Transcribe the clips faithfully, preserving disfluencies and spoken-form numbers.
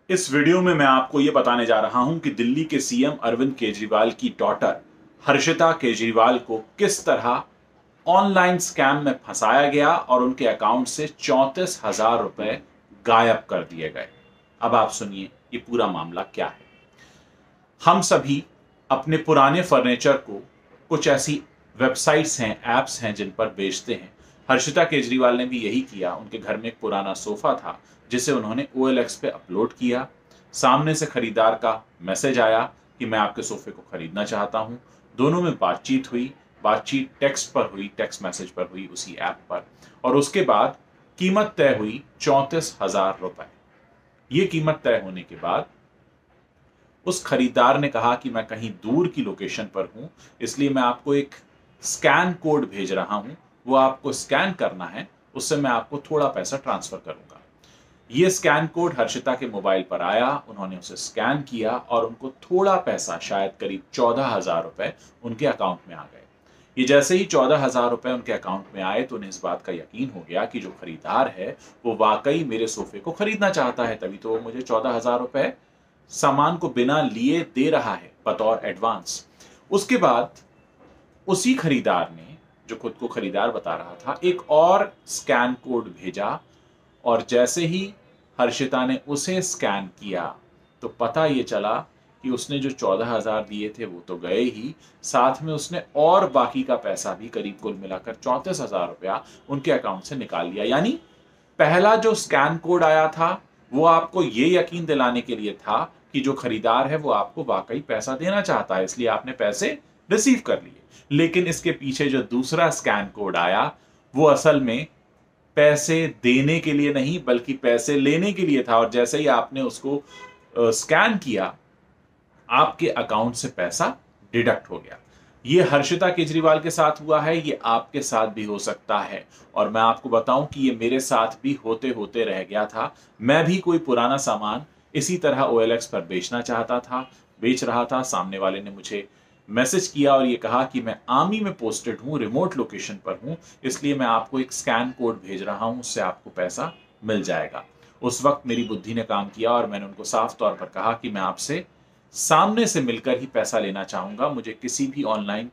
इस वीडियो में मैं आपको यह बताने जा रहा हूं कि दिल्ली के सीएम अरविंद केजरीवाल की डॉटर हर्षिता केजरीवाल को किस तरह ऑनलाइन स्कैम में फंसाया गया और उनके अकाउंट से चौंतीस हजार रुपए गायब कर दिए गए। अब आप सुनिए ये पूरा मामला क्या है। हम सभी अपने पुराने फर्नीचर को कुछ ऐसी वेबसाइट्स हैं, ऐप्स हैं जिन पर बेचते हैं। हर्षिता केजरीवाल ने भी यही किया। उनके घर में एक पुराना सोफा था जिसे उन्होंने ओ एल एक्स पे अपलोड किया। सामने से खरीदार का मैसेज आया कि मैं आपके सोफे को खरीदना चाहता हूं। दोनों में बातचीत हुई। बातचीत टेक्स्ट पर हुई, टेक्स्ट मैसेज पर हुई उसी ऐप पर, और उसके बाद कीमत तय हुई चौंतीस हजार रुपए। ये कीमत तय होने के बाद उस खरीदार ने कहा कि मैं कहीं दूर की लोकेशन पर हूं, इसलिए मैं आपको एक स्कैन कोड भेज रहा हूं, वो आपको स्कैन करना है, उससे मैं आपको थोड़ा पैसा ट्रांसफर करूंगा। ये स्कैन कोड हर्षिता के मोबाइल पर आया, उन्होंने उसे स्कैन किया और उनको थोड़ा पैसा, शायद करीब चौदह हजार रुपए उनके अकाउंट में आ गए। ये जैसे ही चौदह हजार रुपए उनके अकाउंट में आए तो उन्हें इस बात का यकीन हो गया कि जो खरीदार है वो वाकई मेरे सोफे को खरीदना चाहता है, तभी तो वो मुझे चौदह हजार रुपए सामान को बिना लिए दे रहा है बतौर एडवांस। उसके बाद उसी खरीदार ने, जो खुद को खरीदार बता रहा था, एक और स्कैन कोड भेजा और जैसे ही हर्षिता ने उसे स्कैन किया तो पता ये चला कि उसने जो चौदह हजार दिए थे वो तो गए ही, साथ में उसने और बाकी का पैसा भी, करीब कुल मिलाकर चौंतीस हजार रुपया उनके अकाउंट से निकाल लिया। यानी पहला जो स्कैन कोड आया था वो आपको ये यकीन दिलाने के लिए था कि जो खरीदार है वो आपको वाकई पैसा देना चाहता है, इसलिए आपने पैसे रिसीव कर लिए। लेकिन इसके पीछे जो दूसरा स्कैन कोड आया वो असल में पैसे देने के लिए नहीं बल्कि पैसे लेने के लिए था, और जैसे ही आपने उसको स्कैन किया आपके अकाउंट से पैसा डिडक्ट हो गया। ये हर्षिता केजरीवाल के साथ हुआ है, ये आपके साथ भी हो सकता है। और मैं आपको बताऊं कि ये मेरे साथ भी होते होते रह गया था। मैं भी कोई पुराना सामान इसी तरह ओ एल एक्स पर बेचना चाहता था, बेच रहा था। सामने वाले ने मुझे मैसेज किया और ये कहा कि मैं आर्मी में पोस्टेड हूं, रिमोट लोकेशन पर हूं, इसलिए मैं आपको एक स्कैन कोड भेज रहा हूं, उससे आपको पैसा मिल जाएगा। उस वक्त मेरी बुद्धि ने काम किया और मैंने उनको साफ तौर पर कहा कि मैं आपसे सामने से मिलकर ही पैसा लेना चाहूंगा, मुझे किसी भी ऑनलाइन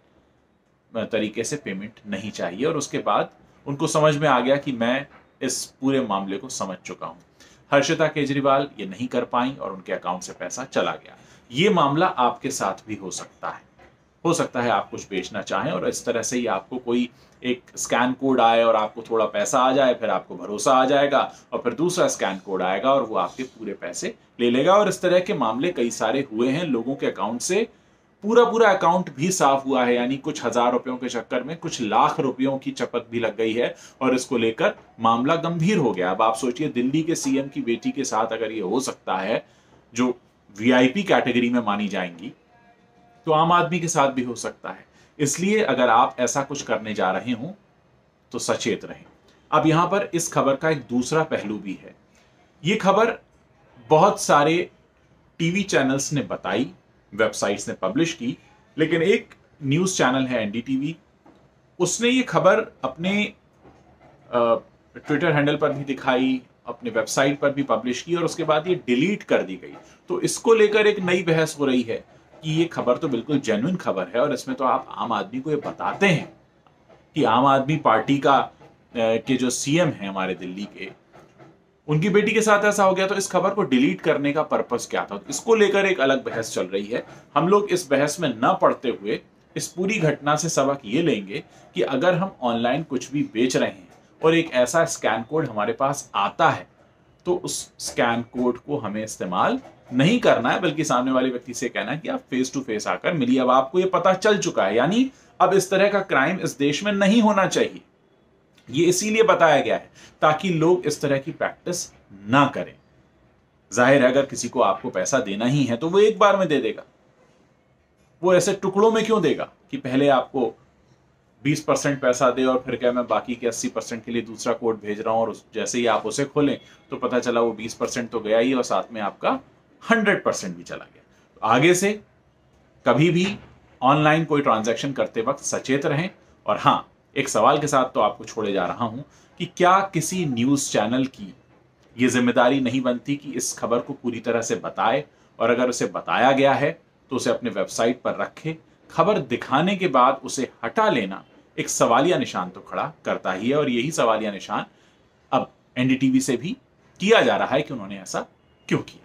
तरीके से पेमेंट नहीं चाहिए। और उसके बाद उनको समझ में आ गया कि मैं इस पूरे मामले को समझ चुका हूं। हर्षिता केजरीवाल ये नहीं कर पाई और उनके अकाउंट से पैसा चला गया। ये मामला आपके साथ भी हो सकता है। हो सकता है आप कुछ बेचना चाहें और इस तरह से ही आपको कोई एक स्कैन कोड आए और आपको थोड़ा पैसा आ जाए, फिर आपको भरोसा आ जाएगा और फिर दूसरा स्कैन कोड आएगा और वो आपके पूरे पैसे ले लेगा। और इस तरह के मामले कई सारे हुए हैं। लोगों के अकाउंट से पूरा पूरा अकाउंट भी साफ हुआ है, यानी कुछ हजार रुपयों के चक्कर में कुछ लाख रुपयों की चपत भी लग गई है और इसको लेकर मामला गंभीर हो गया। अब आप सोचिए, दिल्ली के सीएम की बेटी के साथ अगर ये हो सकता है, जो वी आई पी कैटेगरी में मानी जाएंगी, तो आम आदमी के साथ भी हो सकता है। इसलिए अगर आप ऐसा कुछ करने जा रहे हो तो सचेत रहें। अब यहां पर इस खबर का एक दूसरा पहलू भी है। यह खबर बहुत सारे टीवी चैनल्स ने बताई, वेबसाइट्स ने पब्लिश की, लेकिन एक न्यूज चैनल है एन डी टी वी, उसने ये खबर अपने ट्विटर हैंडल पर भी दिखाई, अपने वेबसाइट पर भी पब्लिश की और उसके बाद ये डिलीट कर दी गई। तो इसको लेकर एक नई बहस हो रही है कि ये खबर तो बिल्कुल जेन्युइन खबर है और इसमें तो आप आम आदमी को ये बताते हैं कि आम आदमी पार्टी का के जो सीएम है हमारे दिल्ली के, उनकी बेटी के साथ ऐसा हो गया, तो इस खबर को डिलीट करने का पर्पस क्या था? इसको लेकर एक अलग बहस चल रही है। हम लोग इस बहस में न पड़ते हुए इस पूरी घटना से सबक ये लेंगे कि अगर हम ऑनलाइन कुछ भी बेच रहे हैं और एक ऐसा स्कैन कोड हमारे पास आता है तो उस स्कैन कोड को हमें इस्तेमाल नहीं करना है, बल्कि सामने वाले व्यक्ति से कहना है कि आप फेस टू फेस आकर मिलिए। अब आपको ये पता चल चुका है, यानी अब इस तरह का क्राइम इस देश में नहीं होना चाहिए। ये इसीलिए बताया गया है ताकि लोग इस तरह की प्रैक्टिस ना करें। जाहिर है, अगर किसी को आपको पैसा देना ही है तो वो एक बार में दे देगा। वो ऐसे टुकड़ों में क्यों देगा कि पहले आपको बीस परसेंट पैसा दे और फिर क्या मैं बाकी के अस्सी परसेंट के लिए दूसरा कोड भेज रहा हूं, और जैसे ही आप उसे खोलें तो पता चला वो बीस परसेंट तो गया ही और साथ में आपका हंड्रेड परसेंट भी चला गया। तो आगे से कभी भी ऑनलाइन कोई ट्रांजैक्शन करते वक्त सचेत रहें। और हाँ, एक सवाल के साथ तो आपको छोड़े जा रहा हूं कि क्या किसी न्यूज चैनल की ये जिम्मेदारी नहीं बनती कि इस खबर को पूरी तरह से बताए, और अगर उसे बताया गया है तो उसे अपने वेबसाइट पर रखे। खबर दिखाने के बाद उसे हटा लेना एक सवालिया निशान तो खड़ा करता ही है, और यही सवालिया निशान अब एनडीटीवी से भी किया जा रहा है कि उन्होंने ऐसा क्यों किया।